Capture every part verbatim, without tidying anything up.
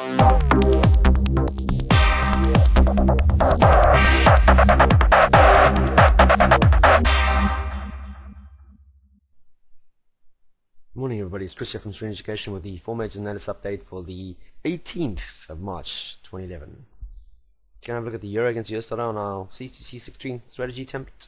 Morning everybody, it's Chris here from Student Education with the four major analysis update for the eighteenth of March twenty eleven. Can I have a look at the Euro against U S dollar on our C T C sixteen strategy template?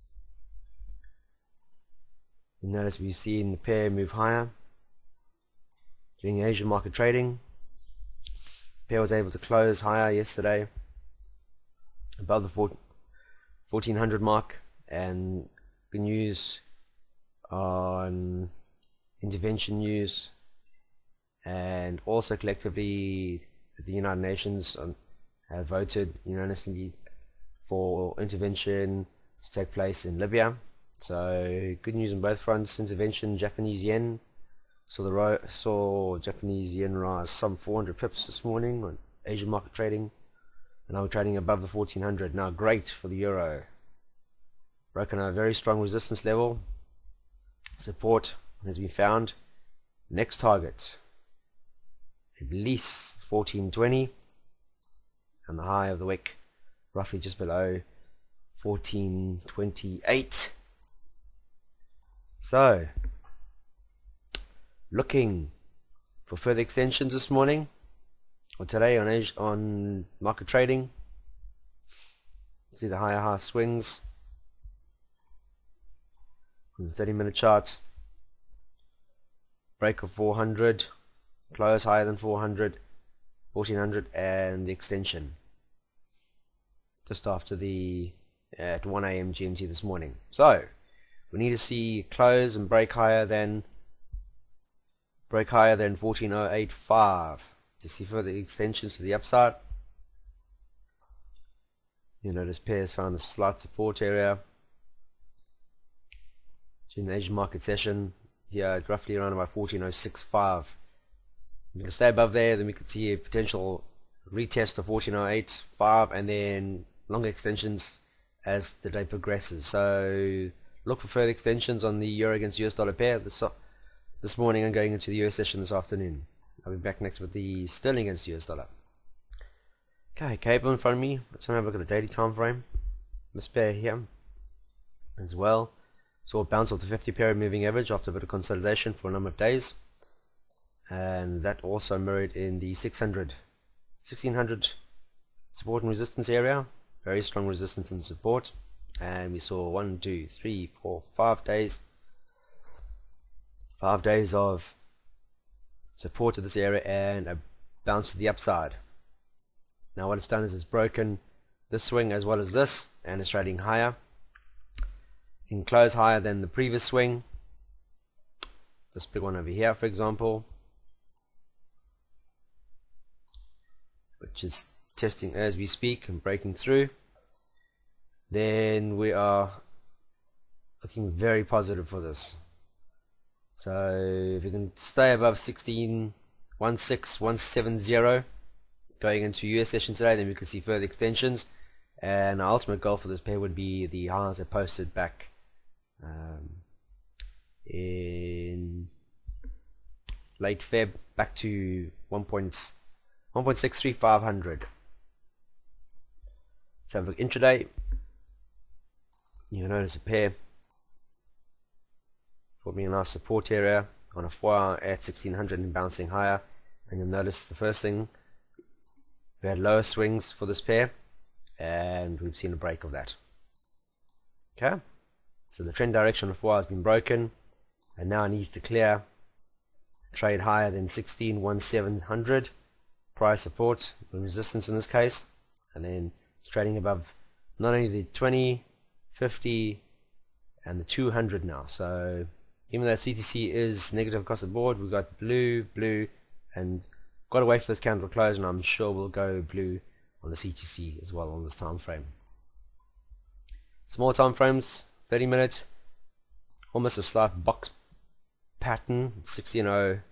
You notice we've seen the pair move higher during Asian market trading. The pair was able to close higher yesterday above the fourteen hundred mark, and good news on intervention news, and also collectively the United Nations on, have voted unanimously for intervention to take place in Libya. So good news on both fronts. Intervention, Japanese yen, so the ro saw Japanese yen rise some four hundred pips this morning on Asian market trading, and now we're trading above the fourteen hundred. Now great for the euro, broken a very strong resistance level. Support has been found. Next target at least fourteen twenty, and the high of the wick roughly just below fourteen twenty-eight. So looking for further extensions this morning or today on Asia, on market trading. See the higher high swings on the thirty minute chart. Break of four hundred, close higher than four hundred, fourteen hundred, and the extension just after the at one A M G M T this morning. So we need to see close and break higher than break higher than fourteen oh eight five to see further extensions to the upside. You notice pairs found a slight support area during the Asian market session. Yeah, roughly around about fourteen oh six five. If we can stay above there, then we could see a potential retest of fourteen oh eight five, and then longer extensions as the day progresses. So look for further extensions on the euro against U S dollar pair this, this morning and going into the U S session this afternoon. I'll be back next with the sterling against U S dollar. Okay, cable in front of me. Let's have a look at the daily time frame. This pair here as well. Saw a bounce off the fifty period moving average after a bit of consolidation for a number of days, and that also mirrored in the six hundred, sixteen hundred support and resistance area. Very strong resistance and support, and we saw one, two, three, four, five days, five days of support to this area and a bounce to the upside. Now what it's done is it's broken this swing as well as this, and it's trading higher. Can close higher than the previous swing, this big one over here for example, which is testing as we speak and breaking through. Then we are looking very positive for this. So if we can stay above sixteen one six one seven zero going into U S session today, then we can see further extensions, and our ultimate goal for this pair would be the highs that posted back Um, in late Feb back to one point six three five hundred. Let's have a look intraday. You'll notice a pair forming a nice support area on a four hour at sixteen hundred and bouncing higher, and you'll notice the first thing, we had lower swings for this pair, and we've seen a break of that. Okay. So the trend direction of four has been broken, and now it needs to clear, trade higher than sixteen one seven hundred, prior support and resistance in this case, and then it's trading above not only the twenty, fifty, and the two hundred now. So even though C T C is negative across the board, we've got blue, blue, and got to wait for this candle to close, and I'm sure we'll go blue on the C T C as well on this time frame. Small time frames. thirty minute, almost a slight box pattern, sixteen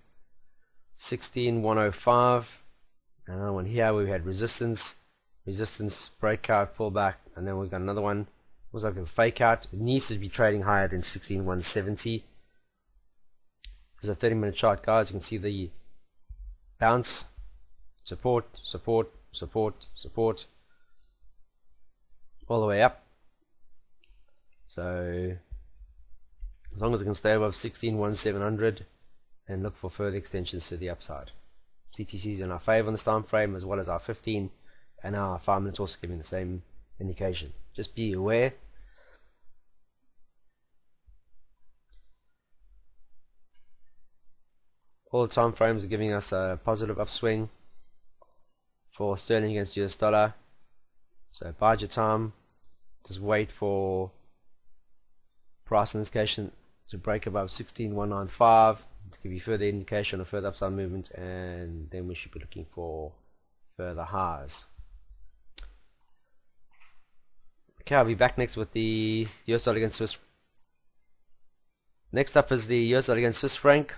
one oh five, and another one here where we had resistance, resistance, breakout, pullback, and then we've got another one, it was like a fake out. It needs to be trading higher than sixteen one seventy. This is a thirty minute chart, guys. You can see the bounce, support, support, support, support, all the way up. So as long as it can stay above sixteen one seven hundred and look for further extensions to the upside. C T C is in our favor on this time frame, as well as our fifteen and our five minutes also giving the same indication. Just be aware. All the time frames are giving us a positive upswing for sterling against U S dollar. So bide your time. Just wait for price indication to break above sixteen one ninety-five to give you further indication of further upside movement, and then we should be looking for further highs. Okay, I'll be back next with the U S dollar against Swiss. Next up is the U S dollar against Swiss franc.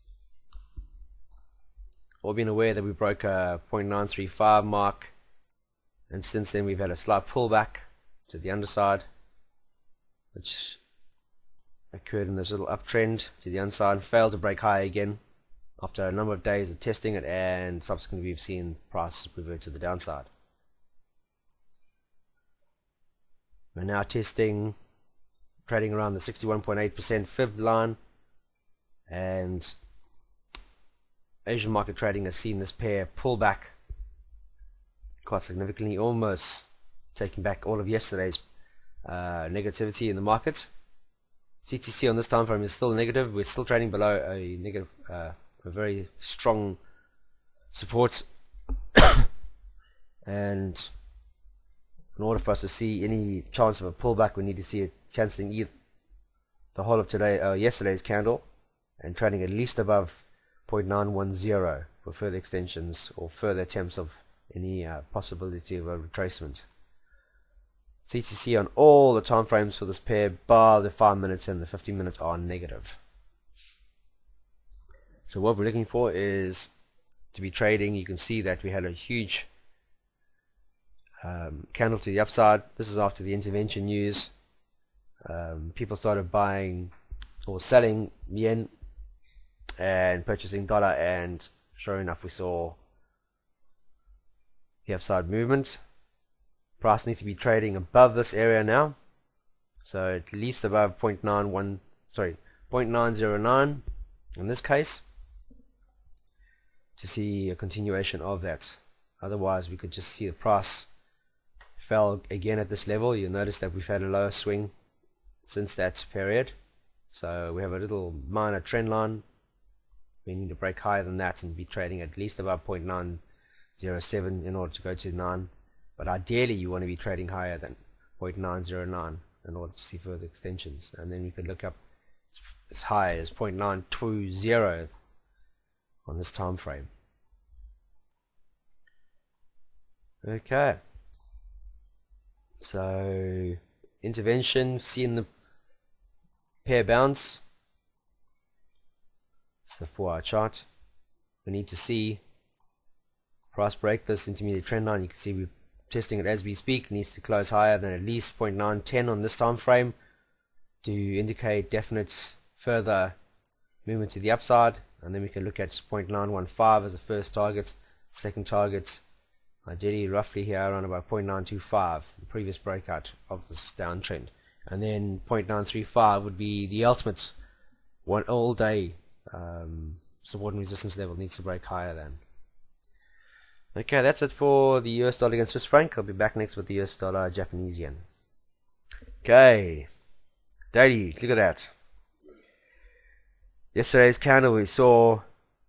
All been aware that we broke a zero point nine three five mark, and since then we've had a slight pullback to the underside, which occurred in this little uptrend to the underside and failed to break higher again after a number of days of testing it, and subsequently we've seen prices revert to the downside. We're now testing, trading around the sixty-one point eight percent fib line, and Asian market trading has seen this pair pull back quite significantly, almost taking back all of yesterday's uh, negativity in the market. C T C on this time frame is still negative. We're still trading below a negative, uh, a very strong support, and in order for us to see any chance of a pullback, we need to see it cancelling either the whole of today, uh, yesterday's candle, and trading at least above zero point nine one zero for further extensions or further attempts of any uh, possibility of a retracement. C T C on all the time frames for this pair, bar the five minutes and the fifteen minutes, are negative. So what we're looking for is to be trading. You can see that we had a huge um, candle to the upside. This is after the intervention news. Um, people started buying or selling yen and purchasing dollar, and sure enough we saw the upside movement. Price needs to be trading above this area now, so at least above zero point nine one, sorry, zero point nine zero nine in this case, to see a continuation of that. Otherwise we could just see the price fell again at this level. You'll notice that we've had a lower swing since that period, so we have a little minor trend line. We need to break higher than that and be trading at least above zero point nine zero seven in order to go to nine. But ideally you want to be trading higher than zero point nine zero nine in order to see further extensions, and then you could look up as high as zero point nine two zero on this time frame. Okay, so intervention, seeing the pair bounce. It's the four hour chart. We need to see price break this intermediate trend line. You can see we're testing it as we speak. It needs to close higher than at least zero point nine one zero on this time frame to indicate definite further movement to the upside, and then we can look at zero point nine one five as the first target. Second target ideally roughly here around about zero point nine two five, the previous breakout of this downtrend, and then zero point nine three five would be the ultimate one all day um, support and resistance level. Needs to break higher than. Okay, that's it for the U S dollar against Swiss franc. I'll be back next with the U S dollar Japanese yen. Okay, daily, look at that. Yesterday's candle, we saw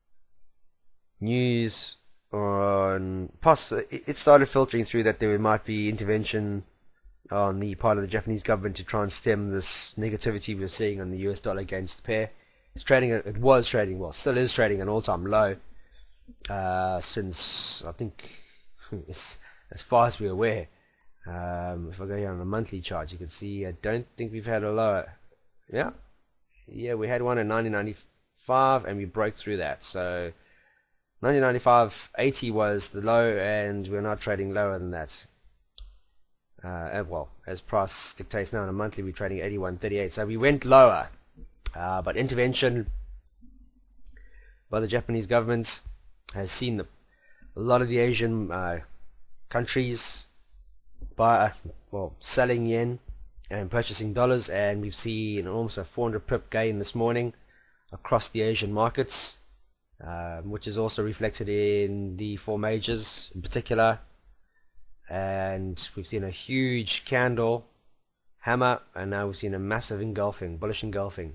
news on poss it started filtering through that there might be intervention on the part of the Japanese government to try and stem this negativity we're seeing on the U S dollar against the pair. It's trading, it was trading, well, still is trading an all-time low uh, since, I think, as, as far as we're aware. Um, if I go here on a monthly chart, you can see I don't think we've had a lower. Yeah, yeah, we had one in nineteen ninety-five and we broke through that. So nineteen ninety-five eighty was the low, and we're not trading lower than that. Uh, well, as price dictates now on a monthly, we're trading eighty-one thirty-eight. So we went lower. Uh, but intervention by the Japanese government has seen the a lot of the Asian uh, countries buy, well, selling yen and purchasing dollars, and we've seen almost a four hundred pip gain this morning across the Asian markets, um, which is also reflected in the four majors in particular. And we've seen a huge candle hammer, and now we've seen a massive engulfing, bullish engulfing.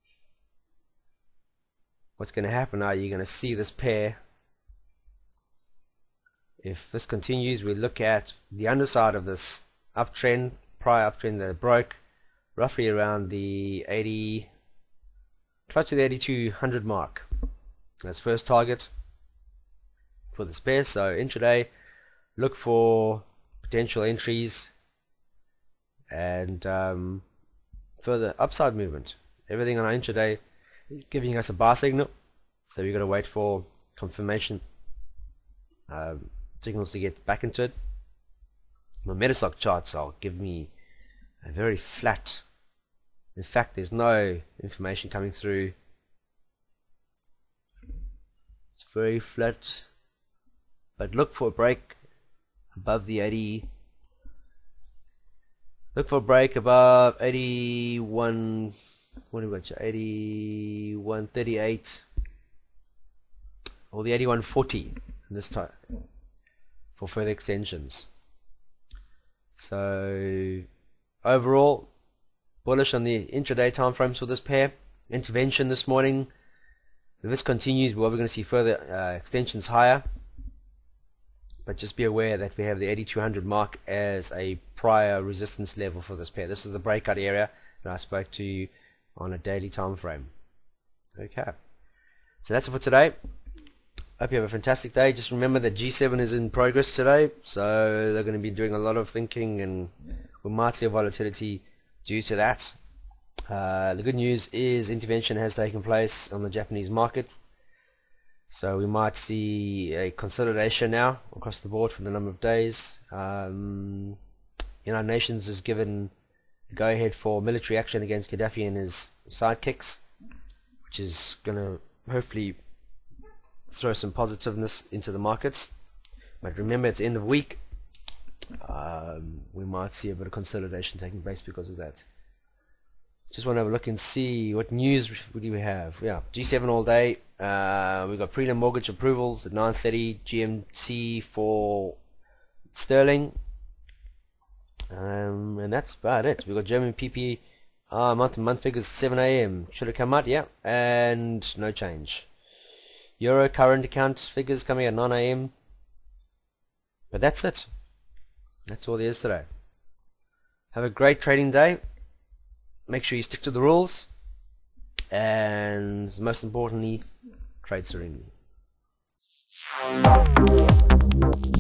What's going to happen now, you're going to see this pair, if this continues, we look at the underside of this uptrend, prior uptrend that broke roughly around the eighty, close to the eighty-two hundred mark. That's first target for this pair. So intraday, look for potential entries and um, further upside movement. Everything on our intraday is giving us a buy signal, so we've got to wait for confirmation um, signals to get back into it. My Metastock charts are give me a very flat. In fact, there's no information coming through. It's very flat. But look for a break above the eighty. Look for a break above eighty-one. What do we got? eighty-one thirty-eight or the eighty-one forty this time for further extensions. So overall, bullish on the intraday time frames for this pair. Intervention this morning. If this continues, we're going to see further uh, extensions higher. But just be aware that we have the eighty-two hundred mark as a prior resistance level for this pair. This is the breakout area that I spoke to you on a daily time frame. Okay, so that's it for today. Hope you have a fantastic day. Just remember that G seven is in progress today, so they're going to be doing a lot of thinking, and we might see a volatility due to that. Uh, the good news is intervention has taken place on the Japanese market, so we might see a consolidation now across the board for the number of days. Um, United Nations has given the go-ahead for military action against Gaddafi and his sidekicks, which is going to hopefully throw some positiveness into the markets. But remember, it's end of week. Um, we might see a bit of consolidation taking place because of that. Just want to have a look and see what news do we have. Yeah, G seven all day. Uh, we've got prelim mortgage approvals at nine thirty G M T for sterling. Um, and that's about it. We've got German P P uh, month to month figures seven A M Should have come out, yeah, and no change. Euro current account figures coming at nine A M But that's it. That's all there is today. Have a great trading day. Make sure you stick to the rules, and most importantly, trade serenely.